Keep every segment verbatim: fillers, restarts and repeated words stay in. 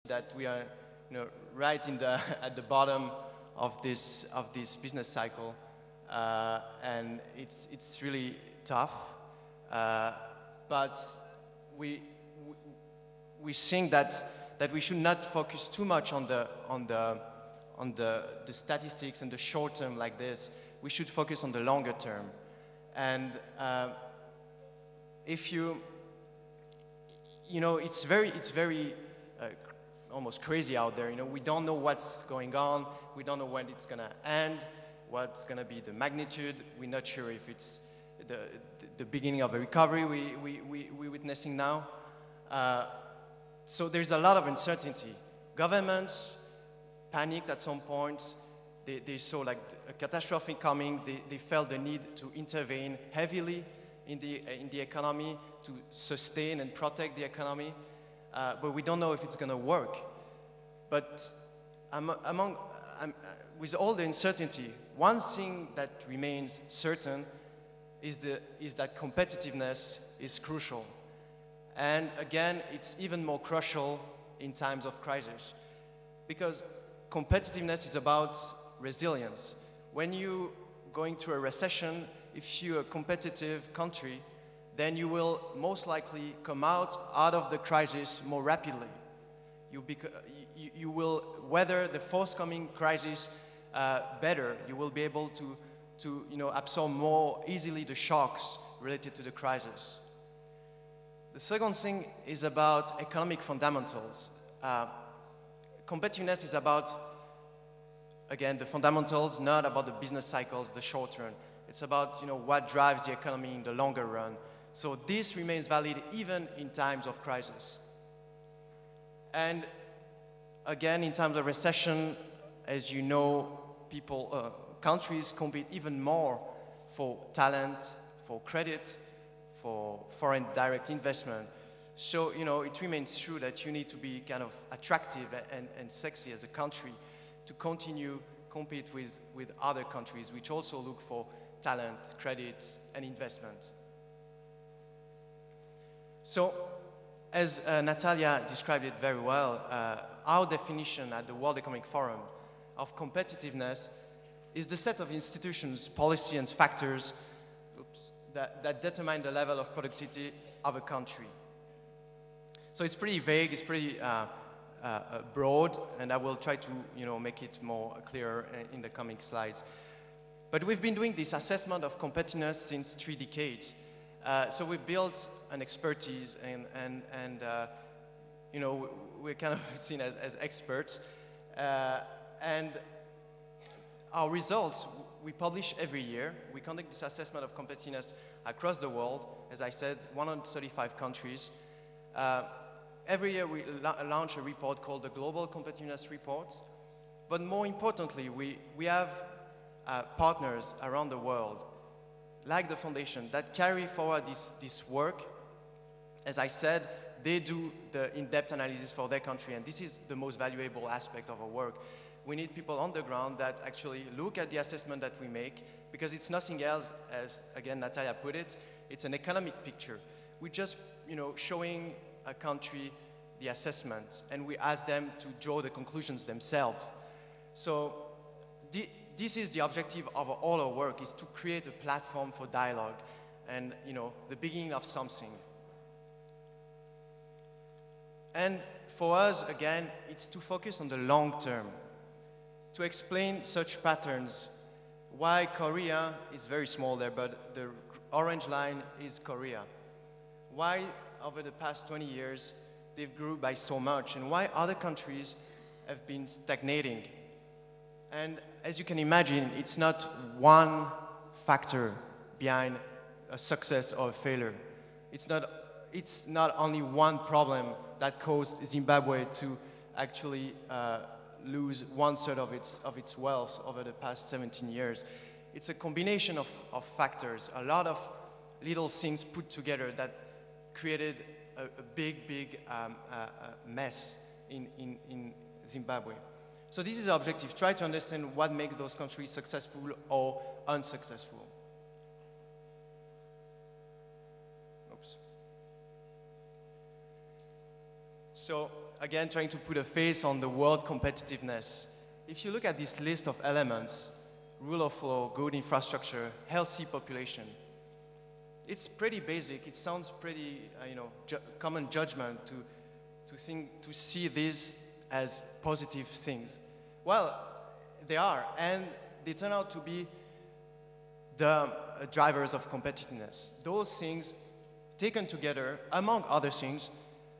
that we are, you know, right in the at the bottom of this of this business cycle, uh, and it's it's really tough. Uh, but we, we we think that that we should not focus too much on the on the on the the statistics and the short term like this. We should focus on the longer term, and uh, if you you know it's very it's very uh, almost crazy out there. You know, we don't know what's going on. We don't know when it's going to end, what's going to be the magnitude. We're not sure if it's the, the, the beginning of a recovery we, we, we, we're witnessing now. Uh, so there's a lot of uncertainty. Governments panicked at some point. They, they saw like a catastrophe coming. They, they felt the need to intervene heavily in the, in the economy to sustain and protect the economy. Uh, but we don't know if it's going to work. But um, among, um, uh, with all the uncertainty, one thing that remains certain is, the, is that competitiveness is crucial. And again, it's even more crucial in times of crisis. Because competitiveness is about resilience. When you're going through a recession, if you're a competitive country, then you will most likely come out, out of the crisis more rapidly. You, you, you will weather the forthcoming crisis uh, better. You will be able to, to you know, absorb more easily the shocks related to the crisis. The second thing is about economic fundamentals. Uh, competitiveness is about, again, the fundamentals, not about the business cycles, the short term. It's about, you know, what drives the economy in the longer run. So this remains valid even in times of crisis. And again, in times of recession, as you know, people, uh, countries compete even more for talent, for credit, for foreign direct investment. So, you know, it remains true that you need to be kind of attractive and, and sexy as a country to continue compete with, with other countries, which also look for talent, credit, and investment. So, as uh, Natalia described it very well, uh, our definition at the World Economic Forum of competitiveness is the set of institutions, policy, and factors oops, that, that determine the level of productivity of a country. So it's pretty vague, it's pretty uh, uh, broad, and I will try to, you know, make it more clear in the coming slides. But we've been doing this assessment of competitiveness since three decades. Uh, so we built an expertise, and, and, and uh, you know, we're kind of seen as, as experts. Uh, and our results, we publish every year. We conduct this assessment of competitiveness across the world. As I said, one hundred thirty-five countries. Uh, every year we la launch a report called the Global Competitiveness Report. But more importantly, we, we have uh, partners around the world, like the foundation, that carry forward this, this work. As I said, they do the in-depth analysis for their country, and this is the most valuable aspect of our work. We need people on the ground that actually look at the assessment that we make, because it's nothing else, as again Natalia put it, it's an economic picture. We're just, you know, showing a country the assessment, and we ask them to draw the conclusions themselves. So the, this is the objective of all our work, is to create a platform for dialogue and, you know, the beginning of something. And for us, again, it's to focus on the long term, to explain such patterns, why Korea is very small there, but the orange line is Korea. Why, over the past twenty years, they've grew by so much, and why other countries have been stagnating. And as you can imagine, it's not one factor behind a success or a failure. It's not, it's not only one problem that caused Zimbabwe to actually uh, lose one third of its, of its wealth over the past seventeen years. It's a combination of, of factors, a lot of little things put together that created a, a big, big um, uh, mess in, in, in Zimbabwe. So this is the objective, try to understand what makes those countries successful or unsuccessful. Oops. So again, trying to put a face on the world competitiveness. If you look at this list of elements, rule of law, good infrastructure, healthy population, it's pretty basic. It sounds pretty, uh, you know, ju common judgment to, to, think, to see these as positive things. Well, they are, and they turn out to be the uh, drivers of competitiveness. Those things, taken together, among other things,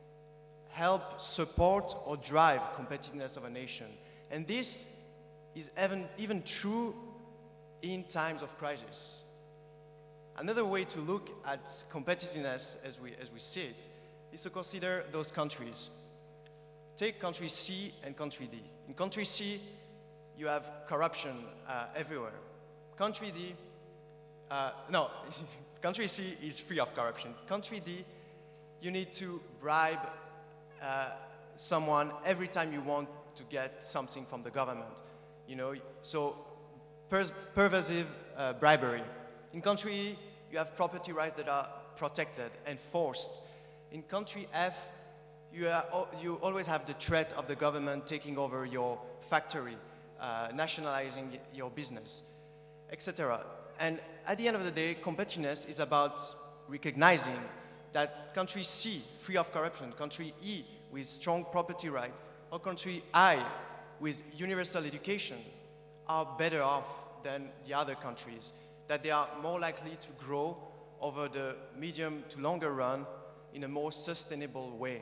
help support or drive competitiveness of a nation. And this is even, even true in times of crisis. Another way to look at competitiveness as we, as we see it is to consider those countries. Take country C and country D. In country C, you have corruption uh, everywhere. Country D, uh, no, country C is free of corruption. Country D, you need to bribe uh, someone every time you want to get something from the government. You know, so per pervasive uh, bribery. In country E, you have property rights that are protected, enforced. In country F, you, are, you always have the threat of the government taking over your factory, uh, nationalizing your business, et cetera. And at the end of the day, competitiveness is about recognizing that country C, free of corruption, country E, with strong property rights, or country I, with universal education, are better off than the other countries, that they are more likely to grow over the medium to longer run in a more sustainable way.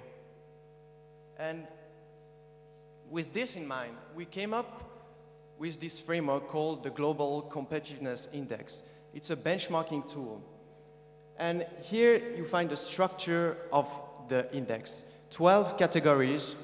And with this in mind, we came up with this framework called the Global Competitiveness Index. It's a benchmarking tool. And here you find the structure of the index. twelve categories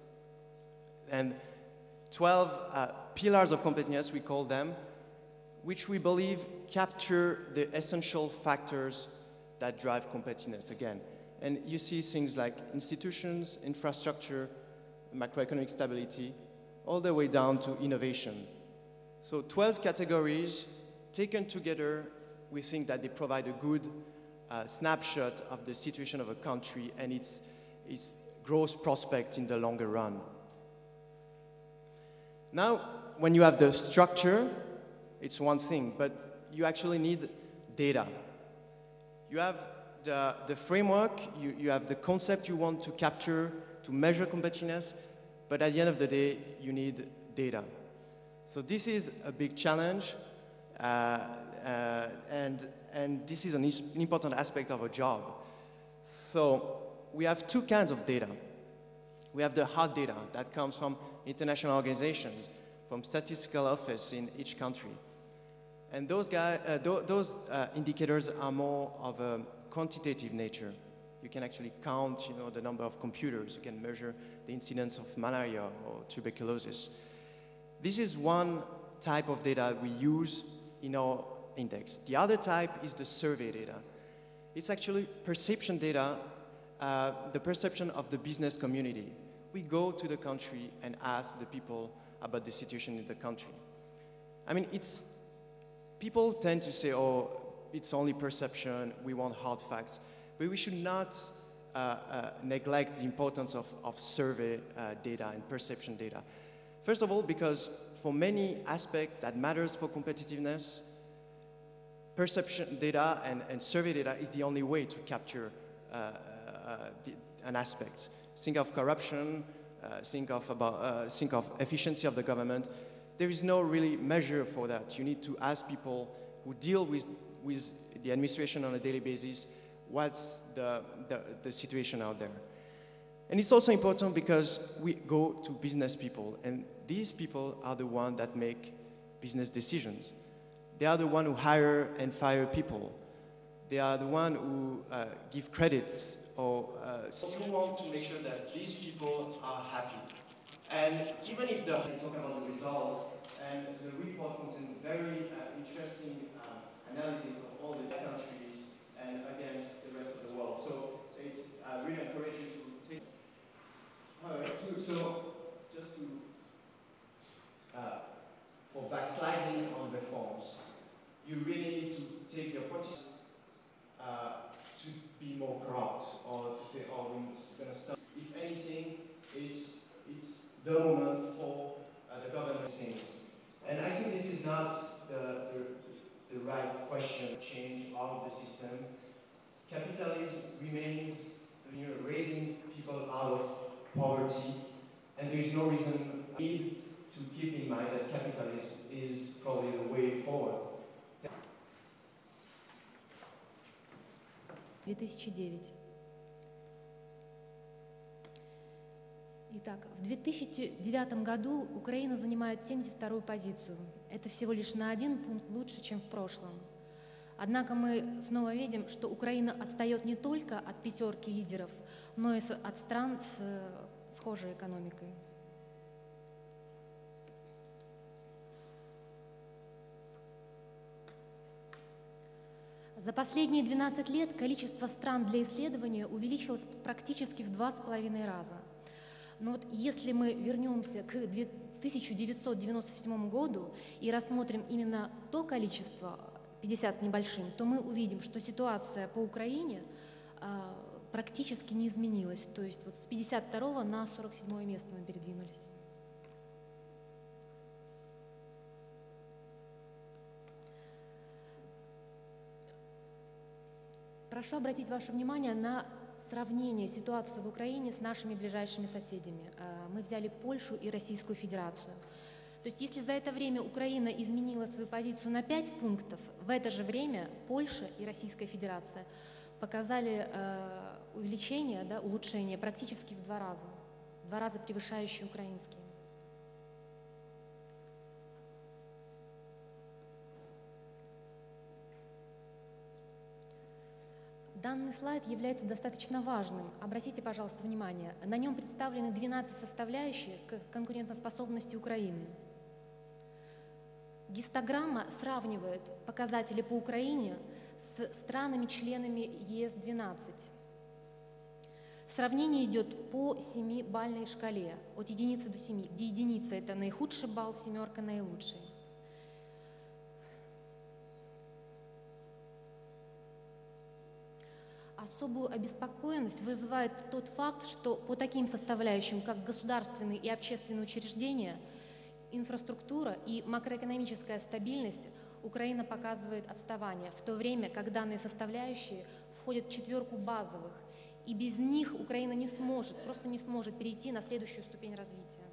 and twelve uh, pillars of competitiveness, we call them, which we believe capture the essential factors that drive competitiveness again. And you see things like institutions, infrastructure, macroeconomic stability, all the way down to innovation. So twelve categories taken together, we think that they provide a good uh, snapshot of the situation of a country and its, its growth prospect in the longer run. Now, when you have the structure, it's one thing, but you actually need data. You have the, the framework, you, you have the concept you want to capture to measure competitiveness, but at the end of the day, you need data. So this is a big challenge, uh, uh, and, and this is an, is an important aspect of our job. So we have two kinds of data. We have the hard data that comes from international organizations, from statistical office in each country. And those, guys, uh, th those uh, indicators are more of a quantitative nature. You can actually count, you know, the number of computers. You can measure the incidence of malaria or tuberculosis. This is one type of data we use in our index. The other type is the survey data. It's actually perception data, uh, the perception of the business community. We go to the country and ask the people about the situation in the country. I mean, it's, people tend to say, oh, it's only perception, we want hard facts. But we should not uh, uh, neglect the importance of, of survey uh, data and perception data. First of all, because for many aspects that matters for competitiveness, perception data and, and survey data is the only way to capture uh, uh, the, an aspect. Think of corruption, uh, think, of about, uh, think of efficiency of the government. There is no really measure for that. You need to ask people who deal with, with the administration on a daily basis, what's the, the, the situation out there. And it's also important because we go to business people, and these people are the ones that make business decisions. They are the ones who hire and fire people. They are the ones who uh, give credits or uh, so you want to make sure that these people are happy. And even if they're talking about the results, and the report contains very uh, interesting uh, analysis of all the countries and against the rest of the world. So it's uh, really encouraging to take. All right, so, so just to uh, for backsliding on reforms, you really need to take the opportunity uh, to be more corrupt or to say, oh, we're going to stop. If anything, it's, it's the moment for uh, the government things. And I think this is not the, the, the right question, change of the system. Capitalism remains, you know, raising people out of poverty, and there is no reason need to keep in mind that capitalism is probably the way forward. две тысячи девятый. Итак, в две тысячи девятом году Украина занимает семьдесят вторую позицию. Это всего лишь на один пункт лучше, чем в прошлом. Однако мы снова видим, что Украина отстает не только от пятерки лидеров, но и от стран с схожей экономикой. За последние двенадцать лет количество стран для исследования увеличилось практически в два с половиной раза. Но вот если мы вернемся к тысяча девятьсот девяносто седьмому году и рассмотрим именно то количество, пятьдесят с небольшим, то мы увидим, что ситуация по Украине а, практически не изменилась. То есть вот с пятьдесят второго на сорок седьмое место мы передвинулись. Прошу обратить ваше внимание на сравнение ситуации в Украине с нашими ближайшими соседями. Мы взяли Польшу и Российскую Федерацию. То есть если за это время Украина изменила свою позицию на пять пунктов, в это же время Польша и Российская Федерация показали э, увеличение, да, улучшение практически в два раза, в два раза превышающие украинские. Данный слайд является достаточно важным. Обратите, пожалуйста, внимание. На нем представлены двенадцать составляющих конкурентоспособности Украины. Гистограмма сравнивает показатели по Украине с странами-членами е эс двенадцать. Сравнение идет по семибалльной шкале, от единицы до семи, где единица – это наихудший балл, семерка – наилучший. Особую обеспокоенность вызывает тот факт, что по таким составляющим, как государственные и общественные учреждения, инфраструктура и макроэкономическая стабильность, Украина показывает отставание, в то время как данные составляющие входят в четверку базовых, и без них Украина не сможет, просто не сможет перейти на следующую ступень развития.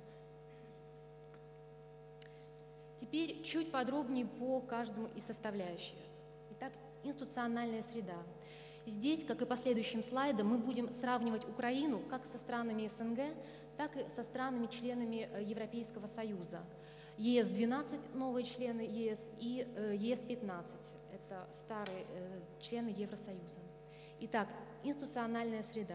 Теперь чуть подробнее по каждому из составляющих. Итак, институциональная среда. Здесь, как и по следующим слайдам, мы будем сравнивать Украину как со странами эс эн гэ, так и со странами-членами Европейского Союза. е эс двенадцать – новые члены е эс, и е эс пятнадцать – это старые члены Евросоюза. Итак, институциональная среда.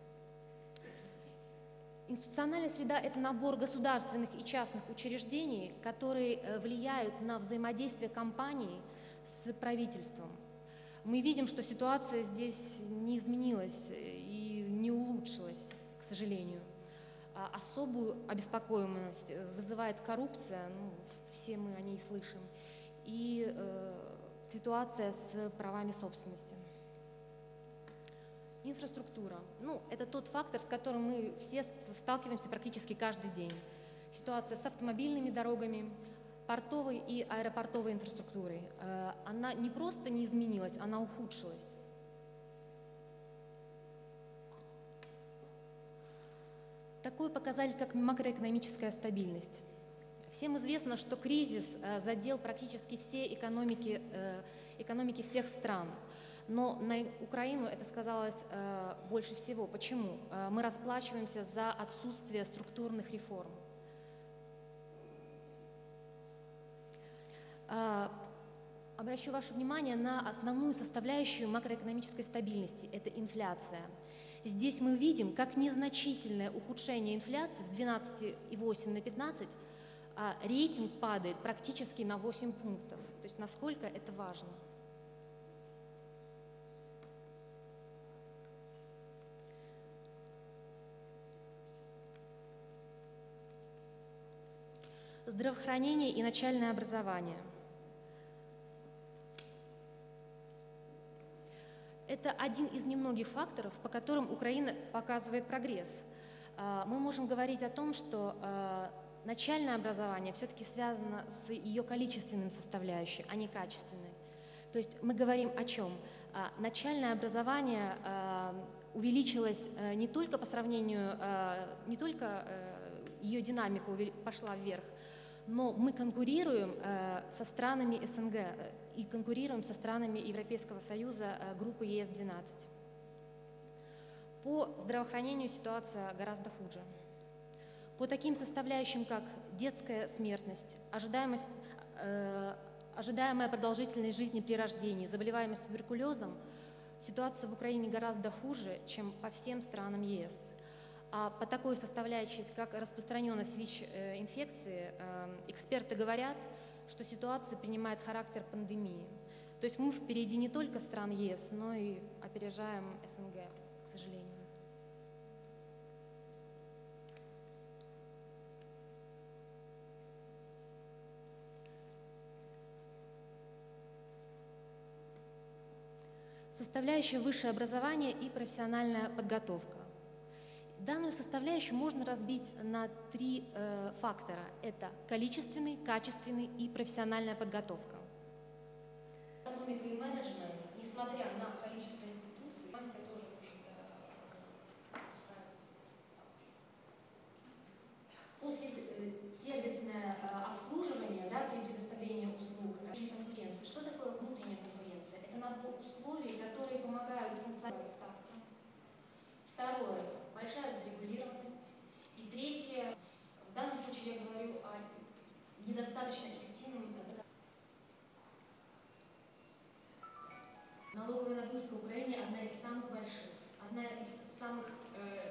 Институциональная среда – это набор государственных и частных учреждений, которые влияют на взаимодействие компаний с правительством. Мы видим, что ситуация здесь не изменилась и не улучшилась, к сожалению. Особую обеспокоенность вызывает коррупция, ну, все мы о ней слышим, и э, ситуация с правами собственности. Инфраструктура. Ну, это тот фактор, с которым мы все сталкиваемся практически каждый день. Ситуация с автомобильными дорогами, портовой и аэропортовой инфраструктурой. Она не просто не изменилась, она ухудшилась. Такой показатель, как макроэкономическая стабильность. Всем известно, что кризис задел практически все экономики, экономики всех стран. Но на Украину это сказалось больше всего. Почему? Мы расплачиваемся за отсутствие структурных реформ. Обращу ваше внимание на основную составляющую макроэкономической стабильности – это инфляция. Здесь мы видим, как незначительное ухудшение инфляции с двенадцати и восьми на пятнадцать, а рейтинг падает практически на восемь пунктов. То есть насколько это важно. Здравоохранение и начальное образование. Это один из немногих факторов, по которым Украина показывает прогресс. Мы можем говорить о том, что начальное образование все-таки связано с ее количественным составляющей, а не качественной. То есть мы говорим о чем? Начальное образование увеличилось не только по сравнению, не только ее динамика пошла вверх, но мы конкурируем со странами СНГ и конкурируем со странами Европейского Союза группы Е Эс двенадцать. По здравоохранению ситуация гораздо хуже. По таким составляющим, как детская смертность, ожидаемость, э, ожидаемая продолжительность жизни при рождении, заболеваемость туберкулезом, ситуация в Украине гораздо хуже, чем по всем странам Е Эс. А по такой составляющей, как распространенность ВИЧ-инфекции, э, эксперты говорят, что ситуация принимает характер пандемии. То есть мы впереди не только стран Е Эс, но и опережаем С Н Г, к сожалению. Составляющая высшее образование и профессиональная подготовка. Данную составляющую можно разбить на три э, фактора. Это количественный, качественный и профессиональная подготовка. Экономика и менеджмент, несмотря на количество институций, тоже после сервисное обслуживание, да, при предоставлении услуг, конкуренции. Что такое внутренняя конкуренция? Это набор условий, которые помогают функционировать ставкам. Второе – большая зарегулированность. И третье – в данном случае я говорю о недостаточно эффективном законодательстве. Налоговая нагрузка в Украине одна из самых больших, одна из самых э,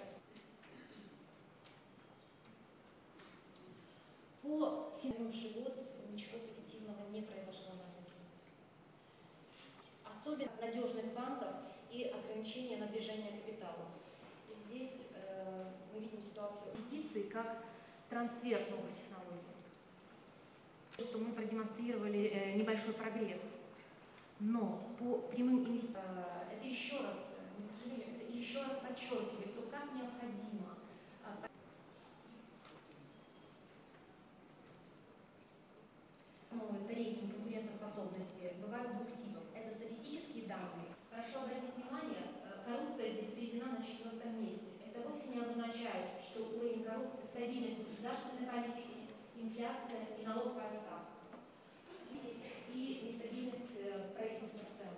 по минувший год ничего позитивного не произошло на рынке. Особенно надежность банков и ограничения на движение капиталов. Здесь э, мы видим ситуацию инвестиций как трансфер новых технологий. Что мы продемонстрировали э, небольшой прогресс. Но по прямым инвестициям, э, это еще раз, к сожалению, это еще раз подчеркивает, то как необходимо. Это рейтинг конкурентоспособности. Бывают двух типов. Это статистические данные. Прошу обратить внимание, коррупция здесь приведена на четвертом месте. Это вовсе не означает, что уровень коррупции, стабильность государственной политики, инфляция и налоговая ставка. И нестабильность правительства в целом.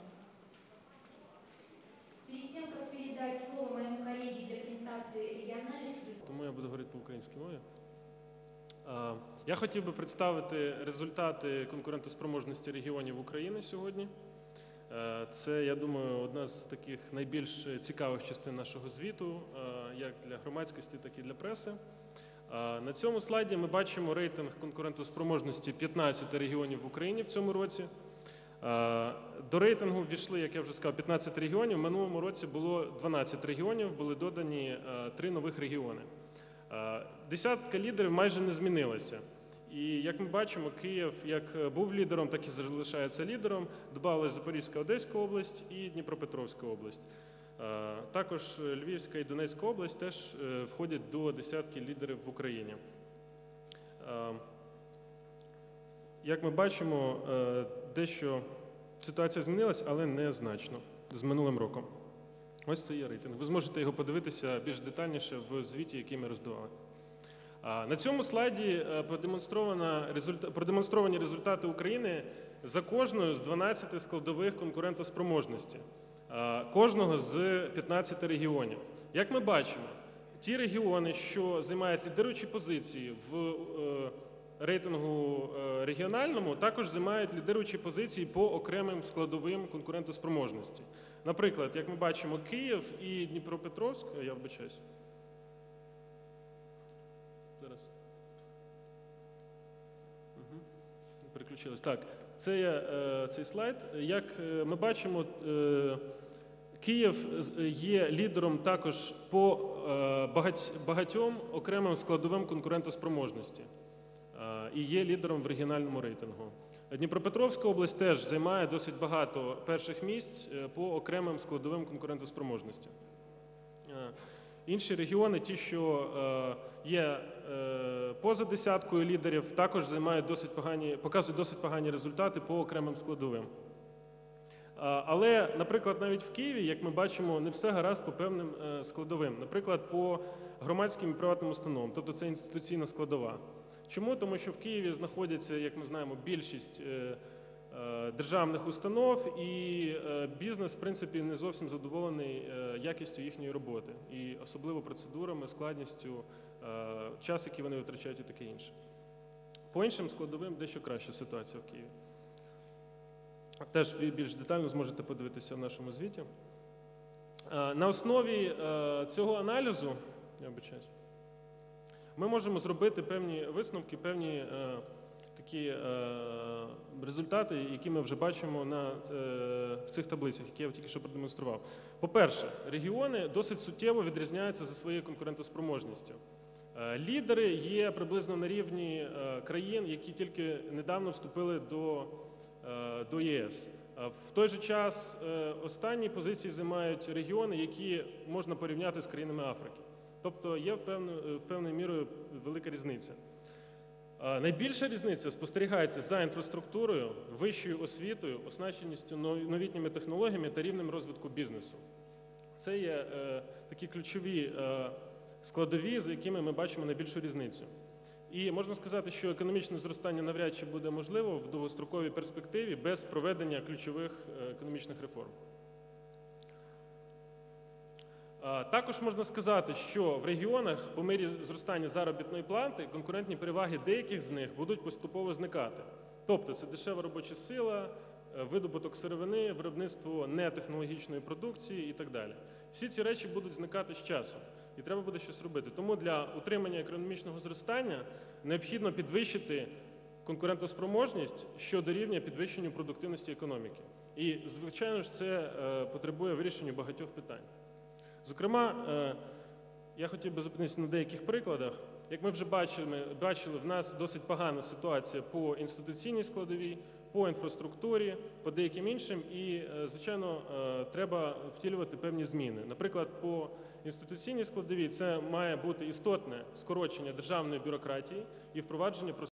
Перед тем, как передать слово моему коллеге для презентации региональных... Тому я буду говорити по українській мові. Я хотів би представити результати конкурентоспроможності регіонів України сьогодні. Це, я думаю, одна з таких найбільш цікавих частин нашого звіту, як для громадськості, так і для преси. На цьому слайді ми бачимо рейтинг конкурентоспроможності п'ятнадцяти регіонів в Україні в цьому році. До рейтингу ввійшли, як я вже сказав, п'ятнадцять регіонів. В минулому році було дванадцять регіонів, були додані три нових регіони. Десятка лідерів майже не змінилася. І, як ми бачимо, Київ як був лідером, так і залишається лідером. Додалась Запорізька, Одеська область і Дніпропетровська область. Також Львівська і Донецька область теж входять до десятки лідерів в Україні. Як ми бачимо, дещо ситуація змінилась, але незначно з минулим роком. Ось це є рейтинг. Ви зможете його подивитися більш детальніше в звіті, який ми роздавали. На цьому слайді продемонстровані результати України за кожною з дванадцяти складових конкурентоспроможності, кожного з п'ятнадцяти регіонів. Як ми бачимо, ті регіони, що займають лідируючі позиції в рейтингу регіональному, також займають лідируючі позиції по окремим складовим конкурентоспроможності. Наприклад, як ми бачимо, Київ і Дніпропетровськ, я вибачаюсь. Зараз. Угу. Переключилось. Так, це є е, цей слайд. Як е, ми бачимо, е, Київ є лідером також по е, багать, багатьом окремим складовим конкурентоспроможності е, і є лідером в регіональному рейтингу. Дніпропетровська область теж займає досить багато перших місць по окремим складовим конкурентоспроможності. Інші регіони, ті, що е, є е, поза десяткою лідерів, також займають досить погані, показують досить погані результати по окремим складовим. Але, наприклад, навіть в Києві, як ми бачимо, не все гаразд по певним складовим. Наприклад, по громадським і приватним установам, тобто це інституційна складова. Чому? Тому що в Києві знаходяться, як ми знаємо, більшість державних установ, і бізнес, в принципі, не зовсім задоволений якістю їхньої роботи, і особливо процедурами, складністю, час, який вони витрачають і таке інше. По іншим складовим дещо краща ситуація в Києві. Теж ви більш детально зможете подивитися в нашому звіті. На основі цього аналізу, я вибачаюсь, ми можемо зробити певні висновки, певні такі результати, які ми вже бачимо на, в цих таблицях, які я тільки що продемонстрував. По-перше, регіони досить суттєво відрізняються за своєю конкурентоспроможністю. Лідери є приблизно на рівні країн, які тільки недавно вступили до до ЄС. В той же час останні позиції займають регіони, які можна порівняти з країнами Африки. Тобто є певною, певною мірою велика різниця. Найбільша різниця спостерігається за інфраструктурою, вищою освітою, оснащеністю новітніми технологіями та рівнем розвитку бізнесу. Це є такі ключові складові, за якими ми бачимо найбільшу різницю. І можна сказати, що економічне зростання навряд чи буде можливо в довгостроковій перспективі без проведення ключових економічних реформ. Також можна сказати, що в регіонах по мірі зростання заробітної плати конкурентні переваги деяких з них будуть поступово зникати. Тобто це дешева робоча сила, видобуток сировини, виробництво нетехнологічної продукції і так далі. Всі ці речі будуть зникати з часом. І треба буде щось робити. Тому для утримання економічного зростання необхідно підвищити конкурентоспроможність, що дорівнює підвищенню продуктивності економіки. І, звичайно ж, це потребує вирішення багатьох питань. Зокрема, я хотів би зупинитися на деяких прикладах. Як ми вже бачили, бачили, в нас досить погана ситуація по інституційній складовій, по інфраструктурі, по деяким іншим, і, звичайно, треба втілювати певні зміни. Наприклад, по інституційній складовій це має бути істотне скорочення державної бюрократії і впровадження